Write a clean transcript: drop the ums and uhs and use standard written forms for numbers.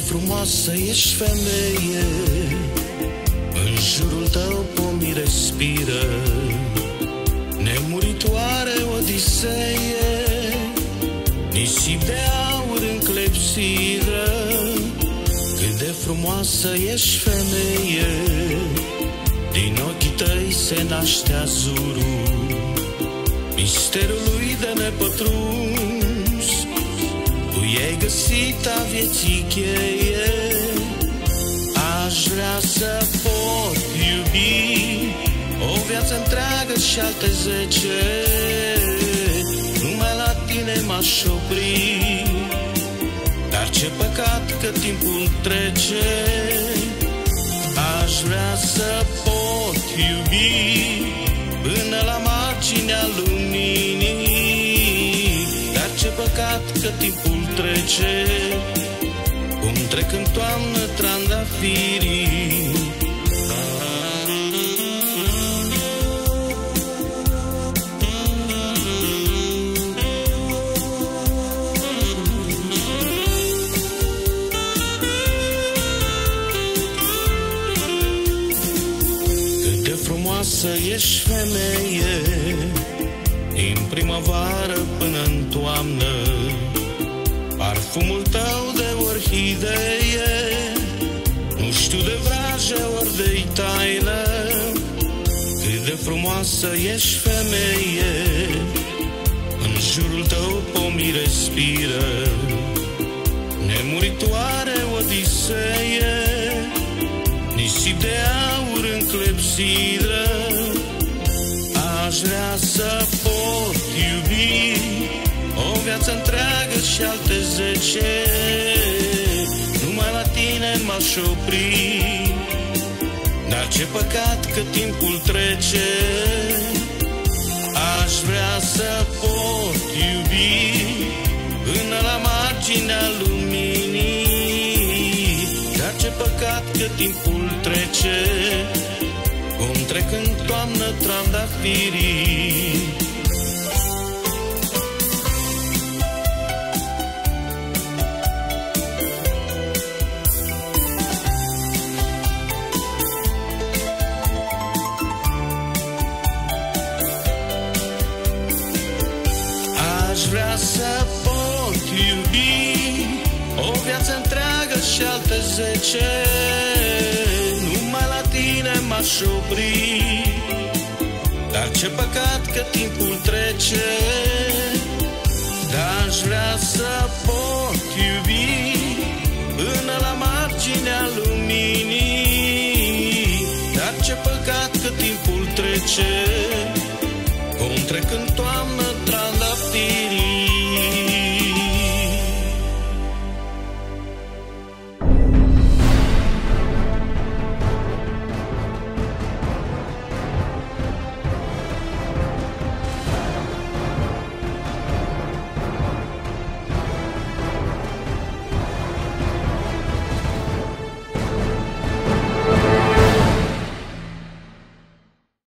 frumoasă ești, femeie, în jurul tău pomii respiră, nemuritoare Odiseie, nisip de aur în clepsiră. Cât de frumoasă ești, femeie, din ochii tăi se naște azurul misterului de nepătruns. Tu i-ai găsit a vieții cheie. Aș vrea să pot iubi o viață întreagă și alte 10, numai la tine m-aș opri. Dar ce păcat că timpul trece. Aș vrea să pot iubi până la marginea luminii. Dar ce păcat că timpul trece, cum trec în toamnă trandafirii. Frumoasă ești, femeie, din primăvară până în toamnă. Parfumul tău de orhidee, nu știu de vrajă ori de taină. Cât de frumoasă ești, femeie, în jurul tău pomii respiră, nemuritoare Odiseie, nisip de aur în clepsiră. Aș vrea să pot iubi o viață întreagă și alte 10, numai la tine m-aș opri. Dar ce păcat că timpul trece. Aș vrea să pot iubi până la marginea luminii. Dar ce păcat că timpul trece, cum trec în toamnă trandafirii. Aș vrea să pot iubi o viață întreagă și alte 10, numai la tine m-aș opri. Dar ce păcat că timpul trece. Dar aș vrea să pot iubi până la marginea luminii. Dar ce păcat că timpul trece, cum trec în toamnă